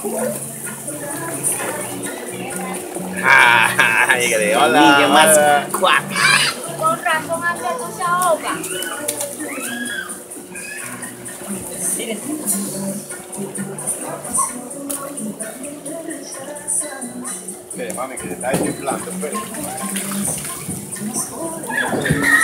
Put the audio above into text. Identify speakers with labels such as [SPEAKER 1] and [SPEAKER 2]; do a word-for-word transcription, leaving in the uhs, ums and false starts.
[SPEAKER 1] Ay, que le hola.
[SPEAKER 2] Miguel más cuac.
[SPEAKER 3] Con razón antes no se ahoga.
[SPEAKER 1] Mire, mami, que está ahí inflando, pero.